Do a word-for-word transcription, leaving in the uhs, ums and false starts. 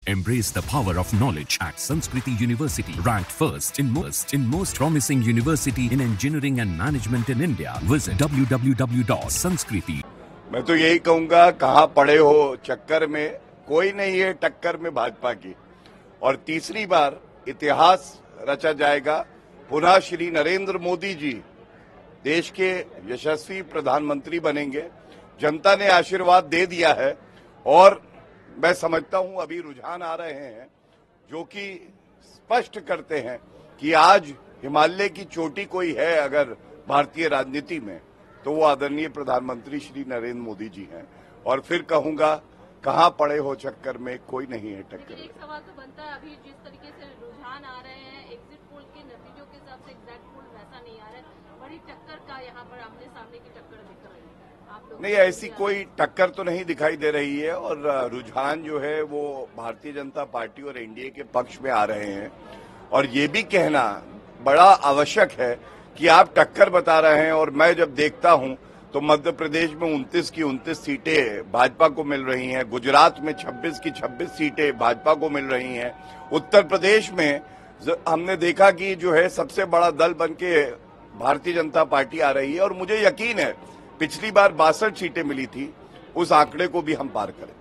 Embrace the power of knowledge at Sanskriti University, ranked first in most in most promising university in engineering and management in India. Visit w w w dot sanskriti. मैं तो यही कहूंगा, कहां पड़े हो चक्कर में, कोई नहीं है टक्कर में भाजपा की। और तीसरी बार इतिहास रचा जाएगा। पुनः श्री नरेंद्र मोदी जी देश के यशस्वी प्रधानमंत्री बनेंगे। जनता ने आशीर्वाद दे दिया है और मैं समझता हूं अभी रुझान आ रहे हैं जो कि स्पष्ट करते हैं कि आज हिमालय की चोटी कोई है अगर भारतीय राजनीति में, तो वो आदरणीय प्रधानमंत्री श्री नरेंद्र मोदी जी हैं। और फिर कहूंगा, कहां पड़े हो चक्कर में, कोई नहीं है टक्कर में। एक सवाल तो बनता है, अभी जिस तरीके से रुझान आ रहे हैं एग्जिट पोल के नतीजों के हिसाब से एग्जैक्ट पोल वैसा नहीं आ रहा है, बड़ी टक्कर का यहाँ पर आमने सामने की टक्कर दिख रही है। नहीं, ऐसी कोई टक्कर तो नहीं दिखाई दे रही है और रुझान जो है वो भारतीय जनता पार्टी और एनडीए के पक्ष में आ रहे हैं। और ये भी कहना बड़ा आवश्यक है कि आप टक्कर बता रहे हैं और मैं जब देखता हूं तो मध्य प्रदेश में उनतीस की उनतीस सीटें भाजपा को मिल रही हैं, गुजरात में छब्बीस की छब्बीस सीटें भाजपा को मिल रही हैं, उत्तर प्रदेश में हमने देखा कि जो है सबसे बड़ा दल बन के भारतीय जनता पार्टी आ रही है। और मुझे यकीन है पिछली बार बासठ सीटें मिली थी, उस आंकड़े को भी हम पार करें।